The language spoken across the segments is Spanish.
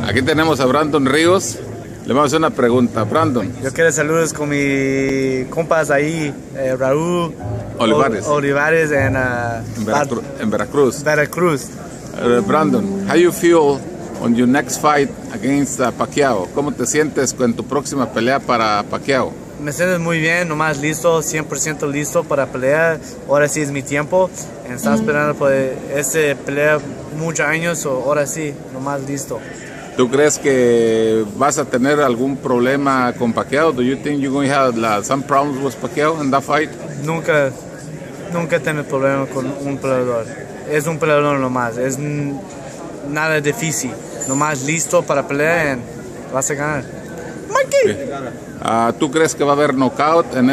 Aquí tenemos a Brandon Ríos. Le vamos a hacer una pregunta. Brandon. Yo quiero saludos con mis compas ahí, Raúl Olivares en Veracruz. Brandon, how you feel on your next fight against Pacquiao? ¿Cómo te sientes con tu próxima pelea para Pacquiao? Me siento muy bien, nomás listo, 100% listo para pelear. Ahora sí es mi tiempo. Estaba esperando por esta pelea muchos años, ahora sí, nomás listo. ¿Tú crees que vas a tener algún problema con Pacquiao? Do you think you're going to have some problems with Pacquiao in that fight? Nunca tengo problema con un peleador. Es un peleador nomás, es nada difícil. Nomás listo para pelear y vas a ganar. Mikey. ¿Tú crees que va a haber knockout en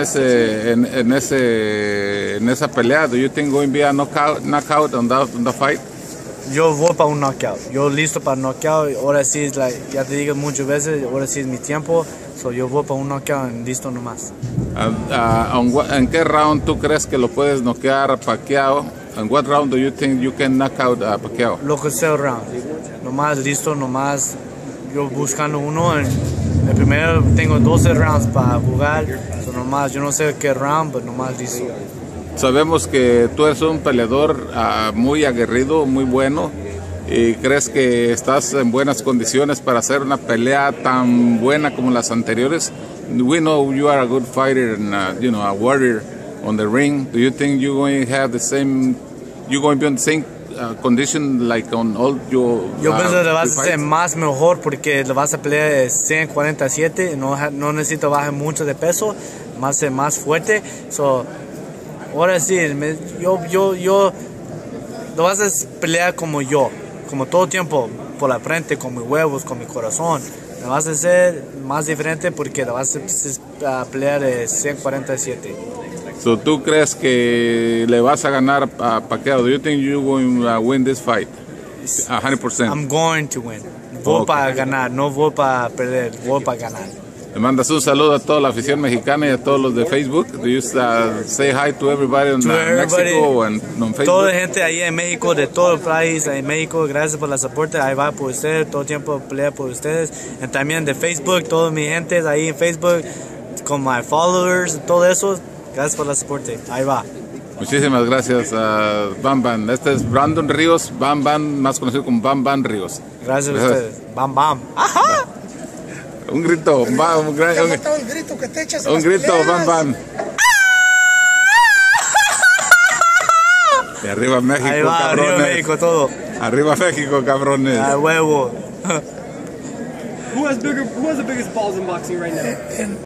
esa pelea? Do you think going to be a knockout on the fight? Yo voy para un knockout. Yo listo para knockout. Ahora sí es ya te digo muchas veces, ahora sí es mi tiempo. So yo voy para un knockout y listo nomás. ¿En qué round tú crees que lo puedes knockear a Pacquiao? ¿En what round do you think you can knock out a Pacquiao? Lo que sea round. Nomás listo, nomás yo buscando uno. El primero tengo 12 rounds para jugar. So nomás, yo no sé qué round, pero nomás listo. Sabemos que tú eres un peleador muy aguerrido, muy bueno, y crees que estás en buenas condiciones para hacer una pelea tan buena como las anteriores. We know you are a good fighter and a warrior on the ring. Do you think you're going to have the same? You're going to be on the same condition like on all your? Yo pienso que le vas a hacer más mejor porque le vas a pelear 147. No necesito bajar mucho de peso, más fuerte. So, ahora sí, yo lo vas a pelear como todo el tiempo, por la frente, con mis huevos, con mi corazón. Lo vas a hacer más diferente porque lo vas a pelear de 147. So, ¿tú crees que le vas a ganar a Pacquiao? Do you think you're going to win this fight? 100%. I'm going to win. Voy para ganar, no voy para perder, voy para ganar. Le mandas un saludo a toda la afición mexicana y a todos los de Facebook. Do you say hi to everybody in Mexico and on Facebook? Toda la gente ahí en México, de todo el país, en México, gracias por la soporte. Ahí va por ustedes, todo el tiempo pelea por ustedes. Y también de Facebook, toda mi gente ahí en Facebook, con my followers, todo eso. Gracias por la soporte. Ahí va. Muchísimas gracias a Bam Bam. Este es Brandon Ríos, Bam Bam, más conocido como Bam Bam Ríos. Gracias a ustedes. Bam Bam. ¡Ajá! Un grito, un grito, Bam Bam. Y arriba México, ahí va, cabrones. arriba México, todo. Arriba México, cabrones. A huevo. Who has the biggest balls in boxing right now?